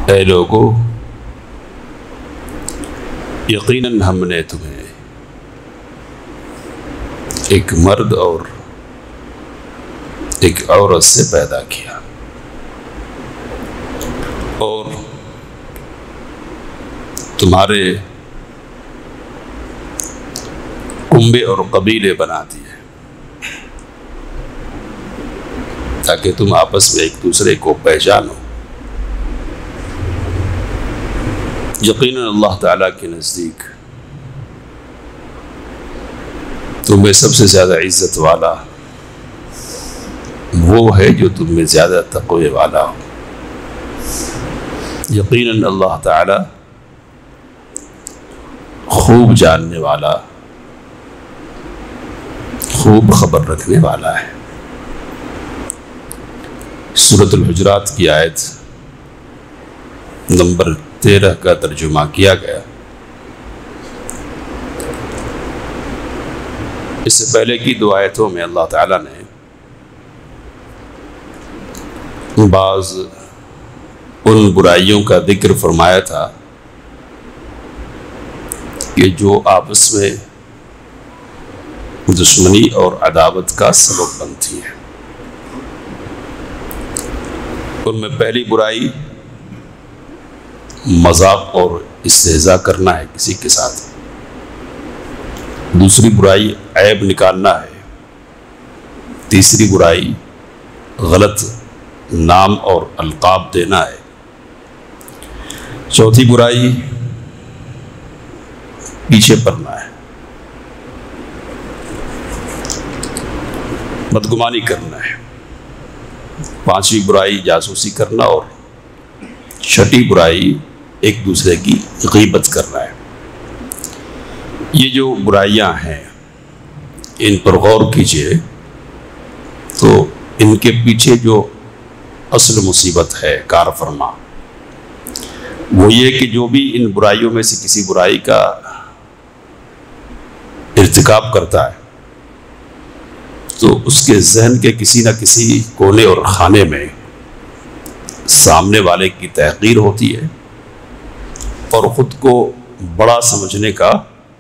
اے لوگو، یقیناً ہم نے تمہیں ایک مرد اور ایک عورت سے پیدا کیا اور تمہارے کنبے اور قبیلے بنا دیے تاکہ تم آپس میں ایک دوسرے کو پہچانو۔ یقیناً اللہ تعالیٰ کے نزدیک تم میں سب سے زیادہ عزت والا وہ ہے جو تم میں زیادہ تقوی والا ہو۔ یقیناً اللہ تعالیٰ خوب جاننے والا، خوب خبر رکھنے والا ہے۔ سورۃ الحجرات کی آیت نمبر 13 کا ترجمہ کیا گیا۔ اس سے پہلے کی دو آیتوں میں اللہ تعالیٰ نے بعض ان برائیوں کا ذکر فرمایا تھا کہ جو آپس میں دشمنی اور عداوت کا سبب بنتی ہے۔ ان میں پہلی برائی مذاق اور استہزاء کرنا ہے کسی کے ساتھ، دوسری برائی عیب نکالنا ہے، تیسری برائی غلط نام اور القاب دینا ہے، چوتھی برائی پیچھے پڑنا ہے، بدگمانی کرنا ہے، پانچویں برائی جاسوسی کرنا اور چھٹی برائی ایک دوسرے کی غیبت کرنا ہے۔ یہ جو برائیاں ہیں ان پر غور کیجئے تو ان کے پیچھے جو اصل مصیبت ہے کار فرما وہ یہ کہ جو بھی ان برائیوں میں سے کسی برائی کا ارتکاب کرتا ہے تو اس کے ذہن کے کسی نہ کسی کونے اور خانے میں سامنے والے کی تحقیر ہوتی ہے اور خود کو بڑا سمجھنے کا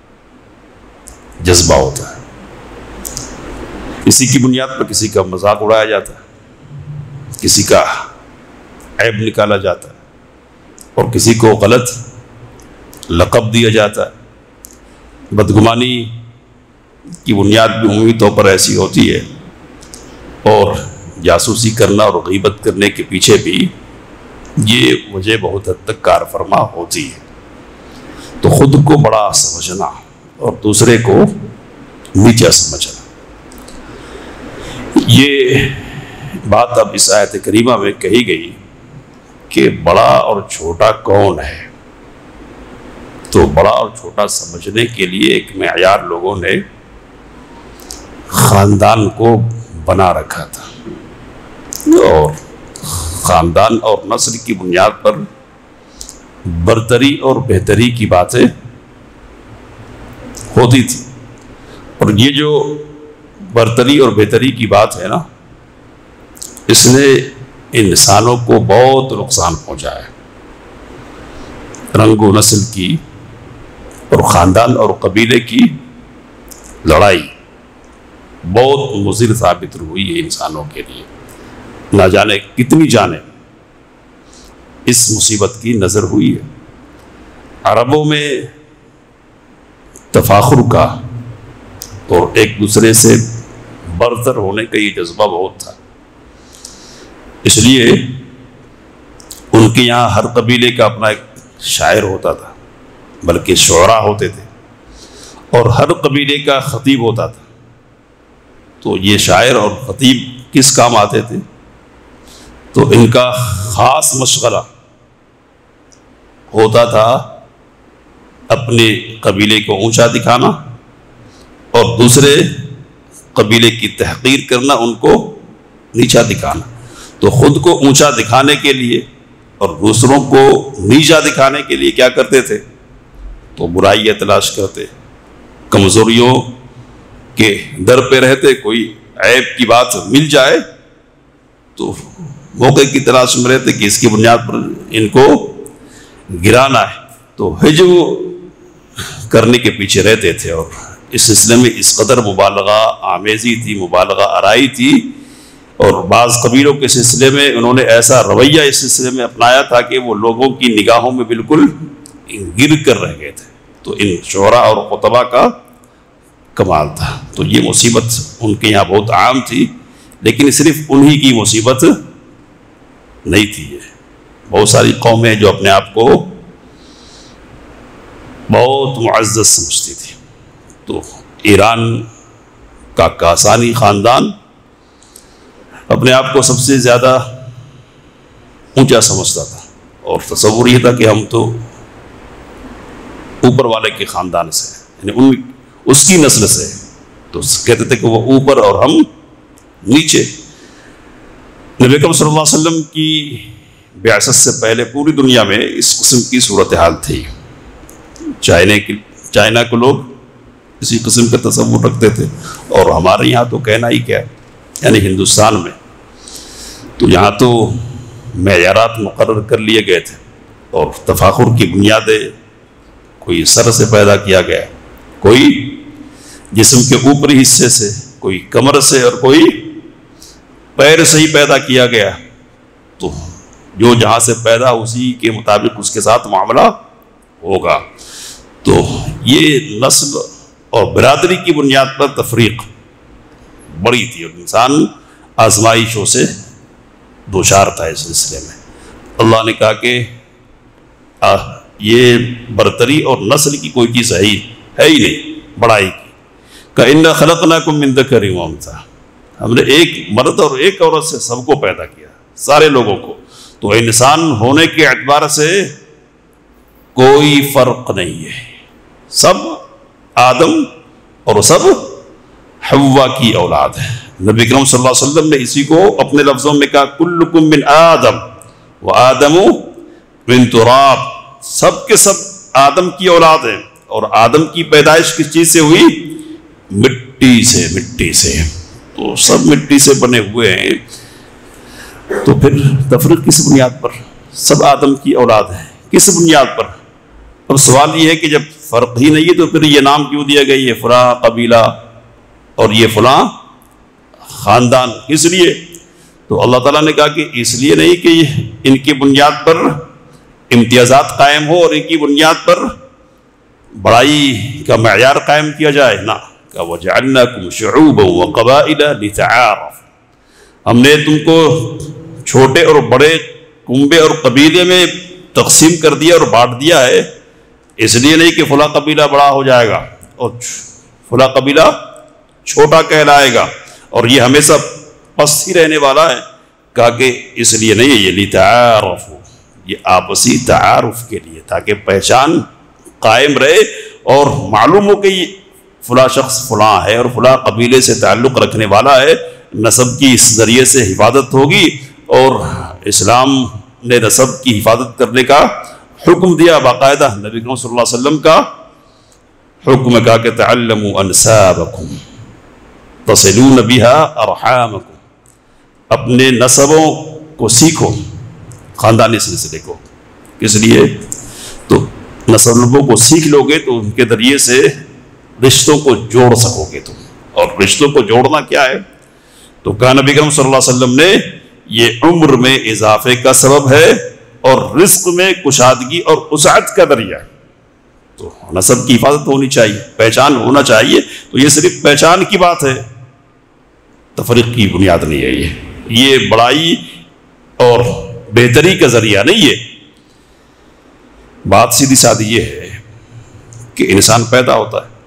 جذبہ ہوتا ہے۔ اسی کی بنیاد پر کسی کا مذاق اڑایا جاتا ہے، کسی کا عیب نکالا جاتا ہے اور کسی کو غلط لقب دیا جاتا ہے۔ بدگمانی کی بنیاد بھی عمومی طور پر ایسی ہوتی ہے اور جاسوسی کرنا اور غیبت کرنے کے پیچھے بھی یہ وجہ بہت حد تک کار فرما ہوتی ہے۔ تو خود کو بڑا سمجھنا اور دوسرے کو نیچا سمجھنا، یہ بات اب اس آیت کریمہ میں کہی گئی کہ بڑا اور چھوٹا کون ہے۔ تو بڑا اور چھوٹا سمجھنے کے لیے ایک معیار لوگوں نے خاندان کو بنا رکھا تھا اور خاندان اور نسل کی بنیاد پر برتری اور بہتری کی باتیں ہوتی تھی، اور یہ جو برتری اور بہتری کی بات ہے نا، اس نے انسانوں کو بہت نقصان پہنچا ہے۔ رنگ و نسل کی اور خاندان اور قبیلے کی لڑائی بہت مضر ثابت ہوئی ہے انسانوں کے لیے۔ نہ جانے کتنی جانیں اس مصیبت کی نظر ہوئی ہے۔ عربوں میں تفاخر کا اور ایک دوسرے سے برتر ہونے کا یہ جذبہ بہت تھا، اس لیے ان کے یہاں ہر قبیلے کا اپنا ایک شاعر ہوتا تھا، بلکہ شعراء ہوتے تھے، اور ہر قبیلے کا خطیب ہوتا تھا۔ تو یہ شاعر اور خطیب کس کام آتے تھے؟ تو ان کا خاص مشغلہ ہوتا تھا اپنے قبیلے کو اونچا دکھانا اور دوسرے قبیلے کی تحقیر کرنا، ان کو نیچا دکھانا۔ تو خود کو اونچا دکھانے کے لیے اور دوسروں کو نیچا دکھانے کے لیے کیا کرتے تھے؟ تو برائیاں تلاش کرتے، کمزوریوں کے در پہ رہتے، کوئی عیب کی بات مل جائے تو موقع کی تلاش میں رہتے کہ اس کی بنیاد پر ان کو گرانا ہے، تو حجو کرنے کے پیچھے رہتے تھے، اور اس سلسلے میں اس قدر مبالغہ آمیزی تھی، مبالغہ آرائی تھی، اور بعض قبیلوں کے سلسلے میں انہوں نے ایسا رویہ اس سلسلے میں اپنایا تھا کہ وہ لوگوں کی نگاہوں میں بالکل گر کر رہ گئے تھے۔ تو ان شعراء اور خطباء کا کمال تھا۔ تو یہ مصیبت ان کے یہاں بہت عام تھی، لیکن صرف انہی کی مصیبت نہیں تھی، یہ بہت ساری قومیں جو اپنے آپ کو بہت معزز سمجھتی تھی۔ تو ایران کا کاسانی خاندان اپنے آپ کو سب سے زیادہ اونچا سمجھتا تھا، اور تصور یہ تھا کہ ہم تو اوپر والے کے خاندان سے، یعنی اس کی نسل سے، تو کہتے تھے کہ وہ اوپر اور ہم نیچے۔ نبی اکرم صلی اللہ علیہ وسلم کی بعثت سے پہلے پوری دنیا میں اس قسم کی صورتحال تھی۔ چائنا کو لوگ اسی قسم کا تصور رکھتے تھے، اور ہمارے یہاں تو کہنا ہی کیا، یعنی ہندوستان میں تو یہاں تو معیارات مقرر کر لیے گئے تھے، اور تفاخر کی بنیادیں کوئی سر سے پیدا کیا گیا، کوئی جسم کے اوپری حصے سے، کوئی کمر سے، اور کوئی پیر سے ہی پیدا کیا گیا۔ تو جو جہاں سے پیدا اسی کے مطابق اس کے ساتھ معاملہ ہوگا۔ تو یہ نسل اور برادری کی بنیاد پر تفریق بڑی تھی، اور انسان آزمائشوں سے دوچار تھا اس سلسلے میں۔ اللہ نے کہا کہ یہ برتری اور نسل کی کوئی چیز ہے ہی نہیں، بڑائی کی۔ کَإِنَّا خَلَقْنَاكُم مِّن ذَكَرٍ وَأُنثَىٰ، ہم نے ایک مرد اور ایک عورت سے سب کو پیدا کیا، سارے لوگوں کو۔ تو انسان ہونے کے اعتبار سے کوئی فرق نہیں ہے، سب آدم اور سب حوا کی اولاد ہے۔ نبی اکرم صلی اللہ علیہ وسلم نے اسی کو اپنے لفظوں میں کہا کلکم من آدم وآدم من تراب، سب کے سب آدم کی اولاد ہیں، اور آدم کی پیدائش کس چیز سے ہوئی؟ مٹی سے، تو سب مٹی سے بنے ہوئے ہیں۔ تو پھر تفریق کس بنیاد پر؟ سب آدم کی اولاد ہیں، کس بنیاد پر؟ اب سوال یہ ہے کہ جب فرق ہی نہیں ہے تو پھر یہ نام کیوں دیا گیا، یہ فلاں قبیلہ اور یہ فلاں خاندان، کس لیے؟ تو اللہ تعالیٰ نے کہا کہ اس لیے نہیں کہ ان کی بنیاد پر امتیازات قائم ہو اور ان کی بنیاد پر بڑائی کا معیار قائم کیا جائے، نہ کہ وَجَعَلْنَاكُمْ شُعُوبًا وَقَبَائِلَ لِتَعَارَفُوا، ہم نے تم کو چھوٹے اور بڑے کنبے اور قبیلے میں تقسیم کر دیا اور بانٹ دیا ہے، اس لیے نہیں کہ فلاں قبیلہ بڑا ہو جائے گا اور فلاں قبیلہ چھوٹا کہلائے گا اور یہ ہمیشہ پست ہی رہنے والا ہے۔ کہا کہ اس لیے نہیں ہے، یہ لِتَعَارَفُوا، یہ آپسی تعارف کے لیے، تاکہ پہچان قائم رہے اور معلوم ہو کہ یہ فلاں شخص فلاں ہے اور فلاں قبیلے سے تعلق رکھنے والا ہے۔ نسب کی اس ذریعے سے حفاظت ہوگی، اور اسلام نے نسب کی حفاظت کرنے کا حکم دیا باقاعدہ، نبی کریم صلی اللہ علیہ وسلم کا حکم کہا کہ تعلموا انسابکم تصلون بها ارحامکم، اپنے نسبوں کو سیکھو، خاندانی سلسلے کو۔ کس لیے؟ تو نسبوں کو سیکھ لو گے تو ان کے ذریعے سے رشتوں کو جوڑ سکو گے تم، اور رشتوں کو جوڑنا کیا ہے؟ تو کہا نبی کریم صلی اللہ علیہ وسلم نے یہ عمر میں اضافے کا سبب ہے اور رزق میں کشادگی اور وسعت کا ذریعہ ہے۔ تو نسب کی حفاظت ہونی چاہیے، پہچان ہونا چاہیے۔ تو یہ صرف پہچان کی بات ہے، تفریق کی بنیاد نہیں ہے۔ یہ بڑائی اور بہتری کا ذریعہ نہیں ہے۔ بات سیدھی سادھی یہ ہے کہ انسان پیدا ہوتا ہے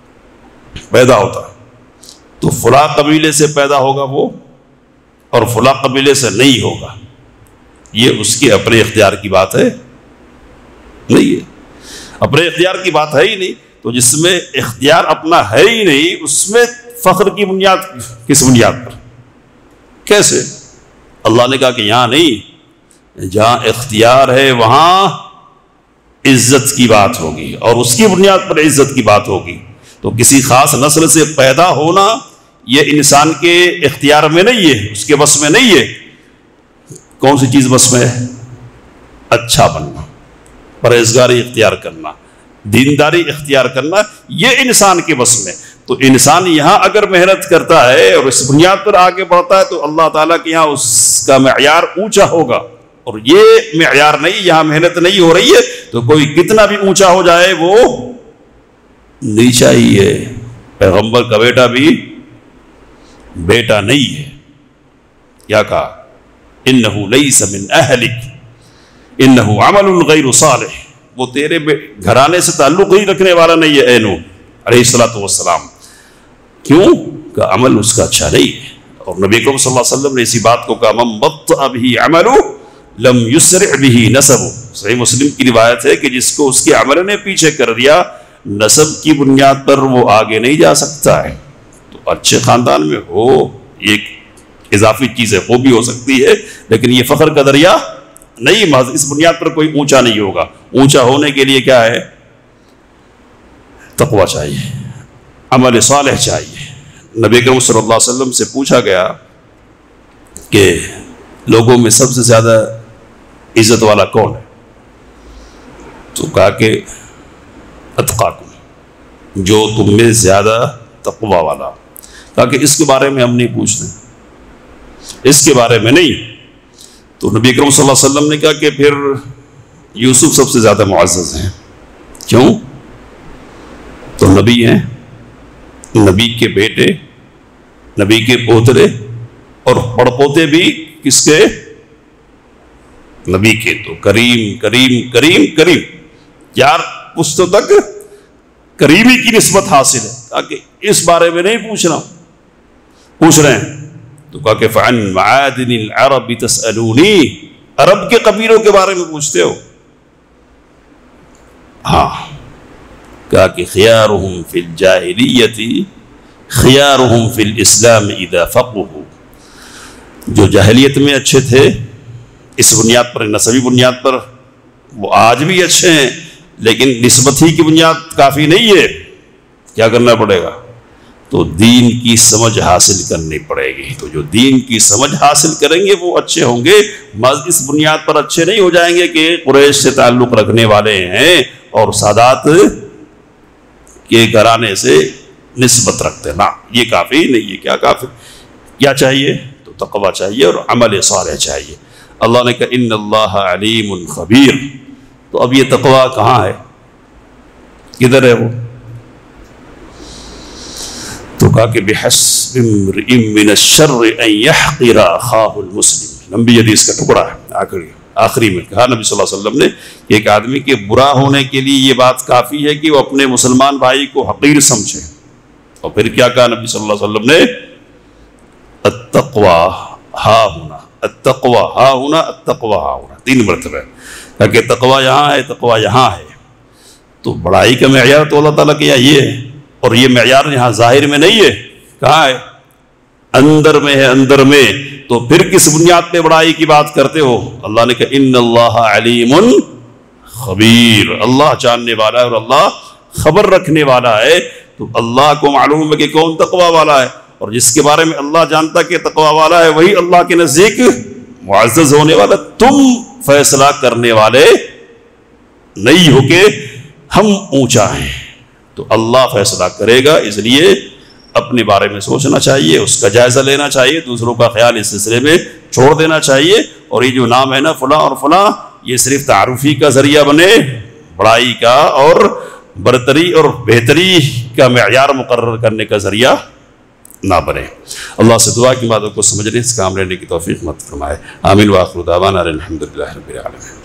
تو فلاں قبیلے سے پیدا ہوگا وہ، اور فلاں قبیلے سے نہیں ہوگا، یہ اس کے اپنے اختیار کی بات ہے نہیں ہے، اپنے اختیار کی بات ہے ہی نہیں۔ تو جس میں اختیار اپنا ہے ہی نہیں، اس میں فخر کی بنیاد کس بنیاد پر؟ کیسے؟ اللہ نے کہا کہ یہاں نہیں، جہاں اختیار ہے وہاں عزت کی بات ہوگی، اور اس کی بنیاد پر عزت کی بات ہوگی۔ تو کسی خاص نسل سے پیدا ہونا یہ انسان کے اختیار میں نہیں ہے، اس کے بس میں نہیں ہے۔ کون سی چیز بس میں ہے؟ اچھا بننا، پرہیزگاری اختیار کرنا، دینداری اختیار کرنا، یہ انسان کے بس میں۔ تو انسان یہاں اگر محنت کرتا ہے اور اس بنیاد پر آگے بڑھتا ہے تو اللہ تعالیٰ کے یہاں اس کا معیار اونچا ہوگا، اور یہ معیار نہیں، یہاں محنت نہیں ہو رہی ہے تو کوئی کتنا بھی اونچا ہو جائے وہ نیچا ہی ہے۔ پیغمبر کا بیٹا بھی بیٹا نہیں ہے، کیا کہا؟ انہو لیس من اہلک انہو عمل غیر صالح، وہ تیرے گھرانے سے تعلق ہی رکھنے والا نہیں ہے اے نوح علیہ السلام۔ کیوں؟ کہ عمل اس کا اچھا نہیں ہے، اور نبی کریم صلی اللہ علیہ وسلم نے اسی بات کو کہا من بطأ بہ عملہ لم یسرع بہ نسبہ۔ صحیح مسلم کی روایت ہے کہ جس کو اس کے عمل نے پیچھے کر دیا، نسب کی بنیاد پر وہ آگے نہیں جا سکتا ہے۔ تو اچھے خاندان میں ہو، ایک اضافی چیز ہے، وہ بھی ہو سکتی ہے، لیکن یہ فخر کا ذریعہ نہیں، محض اس بنیاد پر کوئی اونچا نہیں ہوگا۔ اونچا ہونے کے لیے کیا ہے؟ تقوی چاہیے، عمل صالح چاہیے۔ نبی کریم صلی اللہ علیہ وسلم سے پوچھا گیا کہ لوگوں میں سب سے زیادہ عزت والا کون ہے؟ تو کہا کہ اتقاکم، جو تم میں زیادہ تقوی والا۔ کہا کہ اس کے بارے میں ہم نہیں پوچھتے، اس کے بارے میں نہیں۔ تو نبی کریم صلی اللہ علیہ وسلم نے کہا کہ پھر یوسف سب سے زیادہ معزز ہیں۔ کیوں؟ تو نبی ہیں، نبی کے بیٹے، نبی کے پوترے، اور پڑپوتے بھی کس کے؟ نبی کے۔ تو کریم کریم کریم کریم، 4 پشتوں تک کریمی کی نسبت حاصل ہے۔ کہا کہ اس بارے میں نہیں پوچھنا، پوچھ رہے ہیں تو کہا کہ فعن معادن العرب تسألونی، عرب کے قبیلوں کے بارے میں پوچھتے ہو؟ ہاں۔ کہا کہ خیارہم فی الجاہلیت خیارہم فی الاسلام اذا فقہوا، جو جاہلیت میں اچھے تھے اس بنیاد پر، نسبی بنیاد پر، وہ آج بھی اچھے ہیں، لیکن نسبت ہی کی بنیاد کافی نہیں ہے۔ کیا کرنا پڑے گا؟ تو دین کی سمجھ حاصل کرنی پڑے گی۔ تو جو دین کی سمجھ حاصل کریں گے وہ اچھے ہوں گے، محض اس بنیاد پر اچھے نہیں ہو جائیں گے کہ قریش سے تعلق رکھنے والے ہیں اور سادات کے گھرانے سے نسبت رکھتے ہیں۔ نہ، یہ کافی نہیں ہے۔ کیا کافی؟ کیا چاہیے؟ تو تقوی چاہیے اور عمل صالح چاہیے۔ اللہ نے کہا ان اللہ علیم خبیر۔ تو اب یہ تقوی کہاں ہے؟ کدھر ہے وہ؟ تو کہا کہ بحسب امرئ من الشر ان يحقر اخاہ المسلم، لمبی حدیث کا ٹکڑا ہے، آخری میں کہا نبی صلی اللہ علیہ وسلم نے کہ ایک آدمی کے برا ہونے کے لیے یہ بات کافی ہے کہ وہ اپنے مسلمان بھائی کو حقیر سمجھے۔ اور پھر کیا کہا نبی صلی اللہ علیہ وسلم نے؟ التقوی ہا ہونا، التقوی ہا ہونا، التقوی ہا ہونا، 3 مرتبہ کہا کہ تقوی یہاں ہے، تقوی یہاں ہے۔ تو بڑائی کا معیار تو اللہ تعالیٰ کے یہاں یہ ہے، اور یہ معیار یہاں ظاہر میں نہیں ہے، کہاں ہے؟ اندر میں ہے، اندر میں۔ تو پھر کس بنیاد پہ بڑائی کی بات کرتے ہو؟ اللہ نے کہا ان اللہ علیم خبیر، اللہ جاننے والا ہے اور اللہ خبر رکھنے والا ہے۔ تو اللہ کو معلوم ہے کہ کون تقوی والا ہے، اور جس کے بارے میں اللہ جانتا کہ تقوی والا ہے وہی اللہ کے نزدیک معزز ہونے والا۔ تم فیصلہ کرنے والے نہیں ہو کہ ہم اونچا ہیں، تو اللہ فیصلہ کرے گا۔ اس لیے اپنے بارے میں سوچنا چاہیے، اس کا جائزہ لینا چاہیے، دوسروں کا خیال اس سلسلے میں چھوڑ دینا چاہیے۔ اور یہ جو نام ہے نا فلاں اور فلاں، یہ صرف تعارفی کا ذریعہ بنے، بڑائی کا اور برتری اور بہتری کا معیار مقرر کرنے کا ذریعہ نہ بنے۔ اللہ سے دعا کی باتوں کو سمجھنے، اس کام لینے کی توفیق مت فرمائے۔ آمین وآخر دعوانا الحمدللہ رب العالمین۔